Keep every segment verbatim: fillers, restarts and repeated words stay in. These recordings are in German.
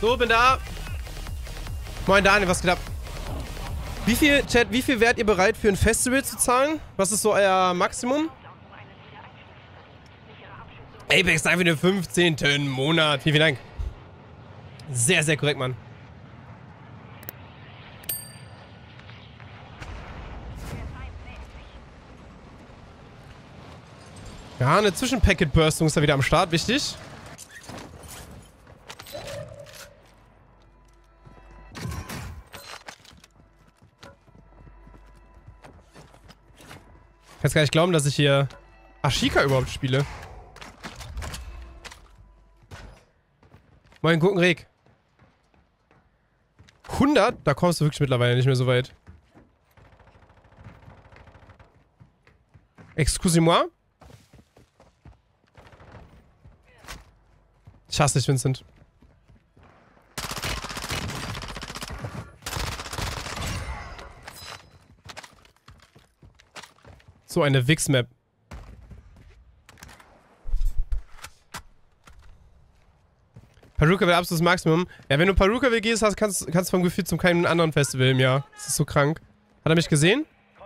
So, bin da. Moin Daniel, was geht ab? Wie viel, Chat, wie viel wärt ihr bereit für ein Festival zu zahlen? Was ist so euer Maximum? Apex einfach nur fünfzehnten Monat. Vielen, vielen Dank. Sehr, sehr korrekt, Mann. Ja, eine Zwischenpacket-Burstung ist da wieder am Start. Wichtig. Ich kann jetzt gar nicht glauben, dass ich hier Ashika überhaupt spiele. Moin, Gurkenreg. hundert? Da kommst du wirklich mittlerweile nicht mehr so weit. Excusez-moi? Ich hasse dich, Vincent. So eine Wix-Map. Paruka will absolutes Maximum. Ja, wenn du Paruka W Gs hast, kannst du vom Gefühl zum keinem anderen Festival im Jahr. Das ist so krank. Hat er mich gesehen?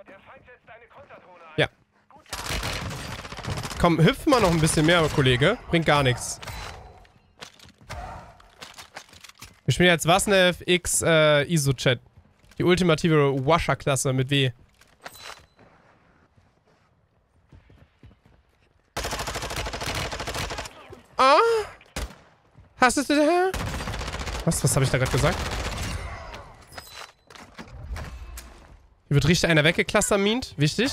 Ja. Komm, hüpf mal noch ein bisschen mehr, Kollege. Bringt gar nichts. Wir spielen jetzt Wasnev X äh, I S O-Chat. Die ultimative Washer-Klasse mit W. Ah! Hast du es da? Was? Was habe ich da gerade gesagt? Hier wird richtig einer weggeclustermint. Wichtig.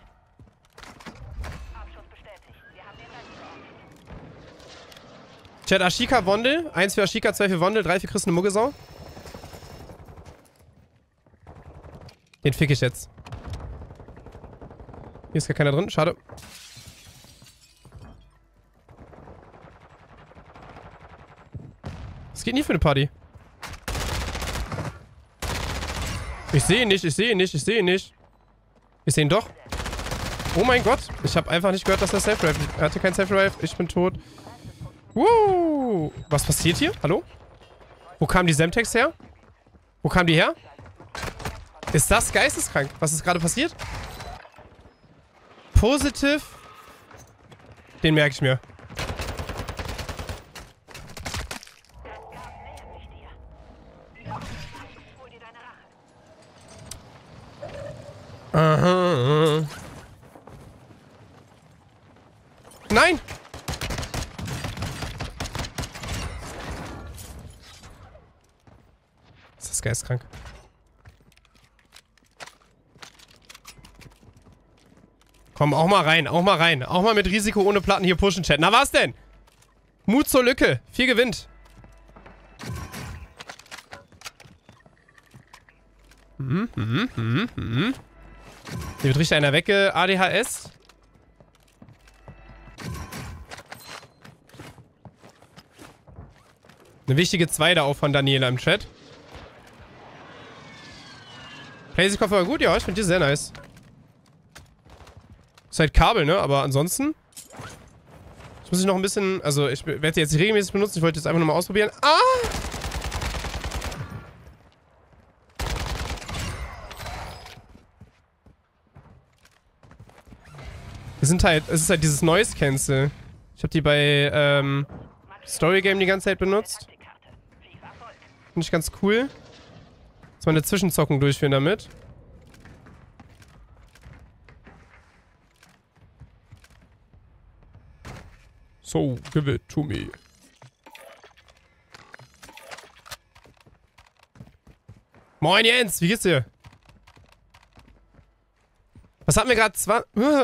Chat Ashika Wondel. Eins für Ashika, zwei für Wondel, drei für Chris eine Muggesau. Den fick ich jetzt. Hier ist gar keiner drin. Schade. Was geht denn hier für eine Party? Ich sehe ihn nicht, ich sehe ihn nicht, ich sehe ihn nicht. Ich sehe ihn doch. Oh mein Gott. Ich habe einfach nicht gehört, dass er Safe Revive. Er hatte kein Safe Revive. Ich bin tot. Woo. Was passiert hier? Hallo? Wo kam die Semtex her? Wo kam die her? Ist das geisteskrank? Was ist gerade passiert? Positiv. Den merke ich mir. Aha. Nein! Ist das geistkrank? Komm, auch mal rein, auch mal rein. Auch mal mit Risiko ohne Platten hier pushen, Chat. Na was denn? Mut zur Lücke. Viel gewinnt. Hm, hm, hm, hm. Hier wird richtig einer wegge... A D H S. Eine wichtige zwei da auch von Daniela im Chat. Playsy-Koffer war gut, ja, ich finde die sehr nice. Ist halt Kabel, ne? Aber ansonsten... Das muss ich noch ein bisschen... Also, ich werde sie jetzt nicht regelmäßig benutzen. Ich wollte jetzt einfach nur mal ausprobieren. Ah! Wir sind halt... Es ist halt dieses Noise Cancel. Ich habe die bei, ähm... Story Game die ganze Zeit benutzt. Finde ich ganz cool. Dass wir eine Zwischenzocken durchführen damit. So, give it to me. Moin Jens, wie geht's dir? Was hatten wir gerade? Zwei...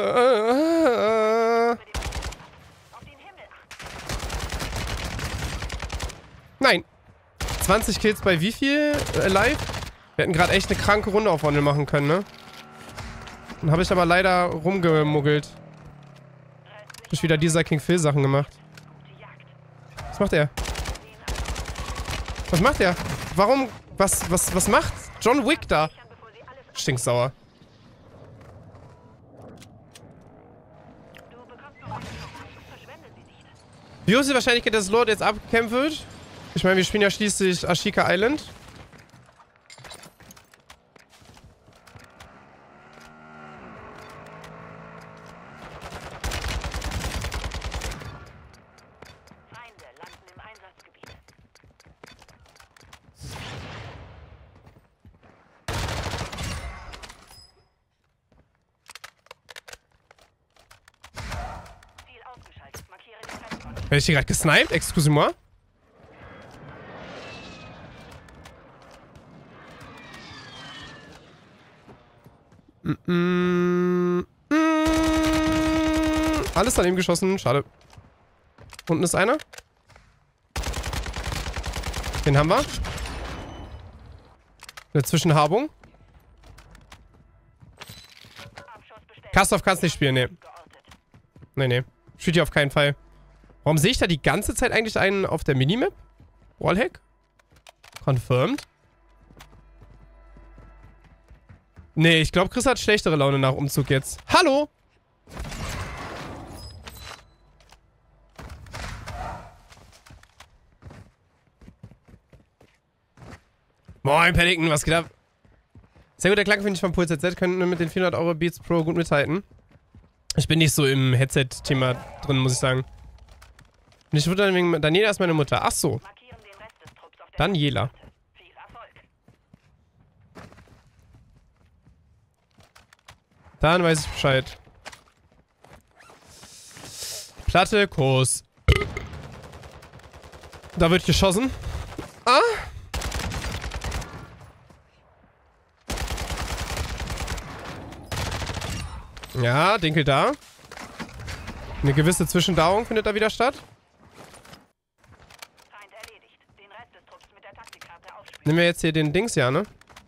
Nein. zwanzig Kills bei wie viel äh, live? Wir hätten gerade echt eine kranke Runde auf Wandel machen können, ne? Dann habe ich aber leider rumgemuggelt. Hab ich wieder dieser King Phil Sachen gemacht. Was macht er? Was macht er? Warum? Was, was, was macht John Wick da? Stinksauer. Wie hoch ist die Wahrscheinlichkeit, dass Lord jetzt abgekämpft wird? Ich meine, wir spielen ja schließlich Ashika Island. Feinde landen im Einsatzgebiet. Ziel ausgeschaltet. Markiere den Restpoint. Werde ich hier gerade gesniped? Excusez-moi. Mm -mm. Mm. Alles daneben geschossen. Schade. Unten ist einer. Den haben wir. Eine Zwischenhabung. Kastorf kannst nicht spielen, nee. Nee, nee. Spielt hier auf keinen Fall. Warum sehe ich da die ganze Zeit eigentlich einen auf der Minimap? Wallhack? Confirmed. Nee, ich glaube, Chris hat schlechtere Laune nach Umzug jetzt. Hallo! Moin, Pelican, was geht ab? Sehr guter Klang, finde ich, vom Puls Headset. Können mit den vierhundert Euro Beats Pro gut mithalten. Ich bin nicht so im Headset-Thema drin, muss ich sagen. Und ich würde wegen Daniela ist meine Mutter. Ach so. Daniela. Dann weiß ich Bescheid. Platte, Kurs. Da wird geschossen. Ah. Ja, Dinkel da. Eine gewisse Zwischendauerung findet da wieder statt. Nehmen wir jetzt hier den Dings, ja, ne?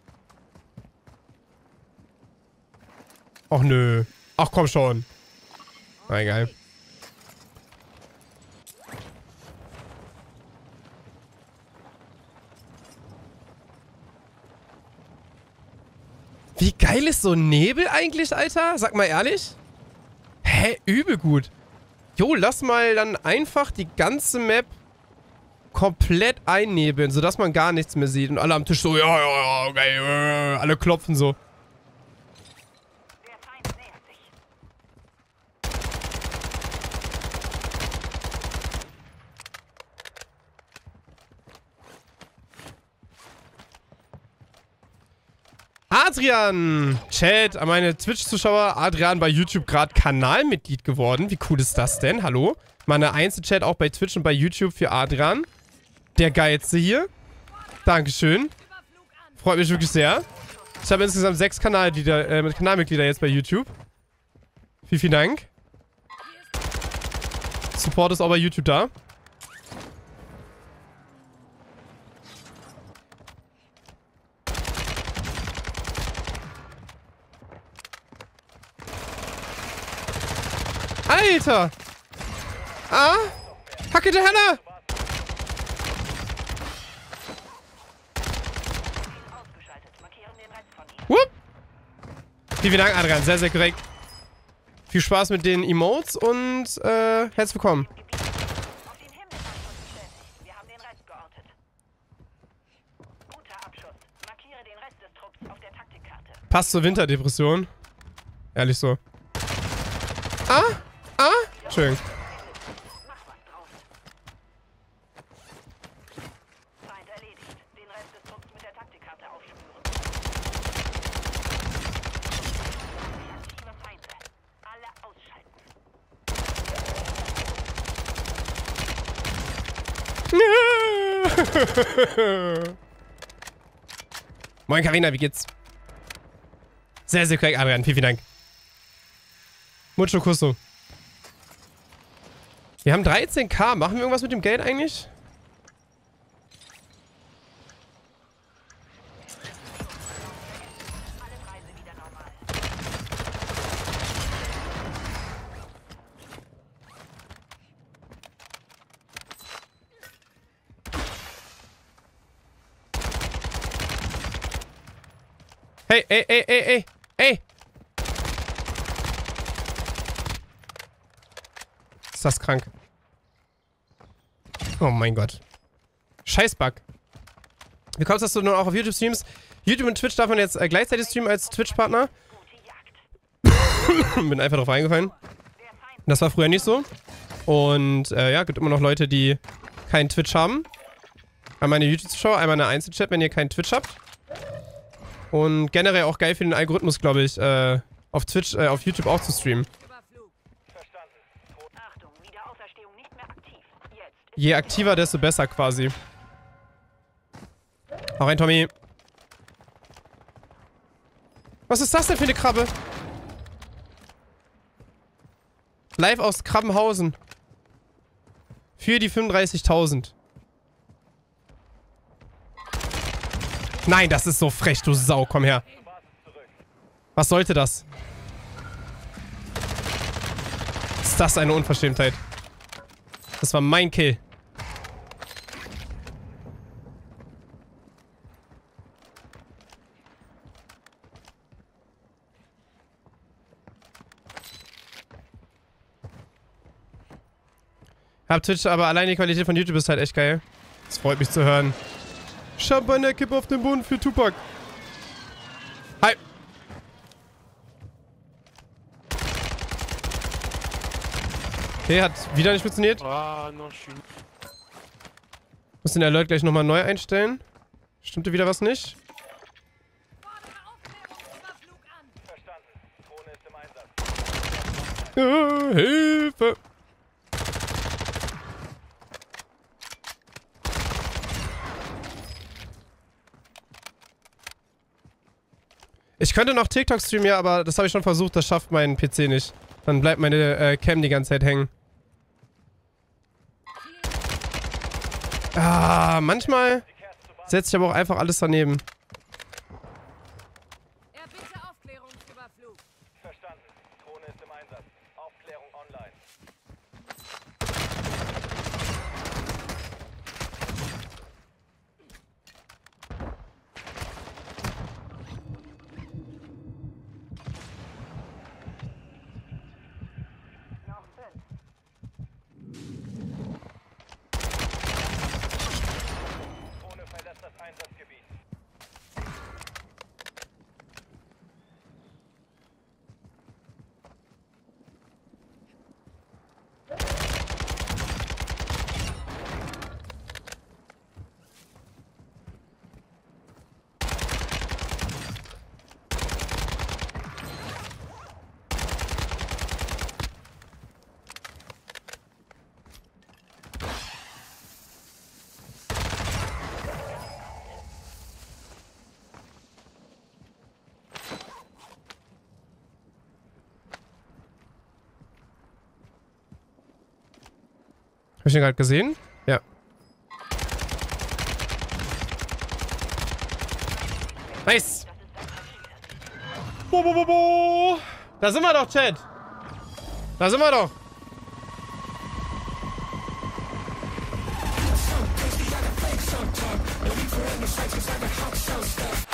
Ach nö. Ach komm schon. Na egal. Wie geil ist so ein Nebel eigentlich, Alter? Sag mal ehrlich. Hä? Übel gut. Jo, lass mal dann einfach die ganze Map komplett einnebeln, sodass man gar nichts mehr sieht. Und alle am Tisch so, ja, ja, ja, geil. Alle klopfen so. Adrian! Chat, an meine Twitch-Zuschauer. Adrian bei YouTube gerade Kanalmitglied geworden. Wie cool ist das denn? Hallo? Meine Einzelchat auch bei Twitch und bei YouTube für Adrian. Der Geilste hier. Dankeschön. Freut mich wirklich sehr. Ich habe insgesamt sechs Kanalmitglieder, äh, Kanalmitglieder jetzt bei YouTube. Vielen, vielen Dank. Support ist auch bei YouTube da. Alter! Ah! Hacke der Henner! Whoop! Vielen Dank, Adrian. Sehr, sehr korrekt. Viel Spaß mit den Emotes und äh, herzlich willkommen. Passt zur Winterdepression. Ehrlich so. Ah! Ah! Entschuldigung. Moin Carina, wie geht's? Sehr, sehr korrekt, Adrian. Vielen, vielen Dank. Mucho Kusso. Wir haben dreizehn K. Machen wir irgendwas mit dem Geld eigentlich? Hey, ey, ey, ey, ey, ey! Ist das krank? Oh mein Gott. Scheiß Bug. Wie kommst du, dass du nur auch auf YouTube streamst? YouTube und Twitch darf man jetzt äh, gleichzeitig streamen als Twitch-Partner. Bin einfach drauf eingefallen. Das war früher nicht so. Und äh, ja, gibt immer noch Leute, die keinen Twitch haben. Einmal eine YouTube-Zuschauer, einmal eine Einzelchat, wenn ihr keinen Twitch habt. Und generell auch geil für den Algorithmus, glaube ich, äh, auf Twitch, äh, auf YouTube auch zu streamen. Achtung, Wiederauferstehung nicht mehr aktiv. Jetzt ist Je aktiver, desto besser quasi. Hau rein, Tommy. Was ist das denn für eine Krabbe? Live aus Krabbenhausen. Für die fünfunddreißigtausend. Nein, das ist so frech, du Sau. Komm her. Was sollte das? Ist das eine Unverschämtheit? Das war mein Kill. Hab Twitch, aber allein die Qualität von YouTube ist halt echt geil. Das freut mich zu hören. Champagner-Kipp auf den Boden für Tupac. Hi. Okay, hat wieder nicht funktioniert. Ah, non, je suis... Muss den Alert gleich nochmal neu einstellen. Stimmte wieder was nicht? Ja, Hilfe! Ich könnte noch TikTok streamen, ja, aber das habe ich schon versucht, das schafft mein P C nicht. Dann bleibt meine äh, Cam die ganze Zeit hängen. Ah, manchmal setze ich aber auch einfach alles daneben. Erbitte Aufklärungsüberflug. Verstanden. Drohne ist im Einsatz. Aufklärung online. noch fünf. Drohne verlässt das Einsatzgebiet. Hab ich den gerade gesehen? Ja. Nice! Bo, bo, bo, bo. Da sind wir doch, Chat! Da sind wir doch!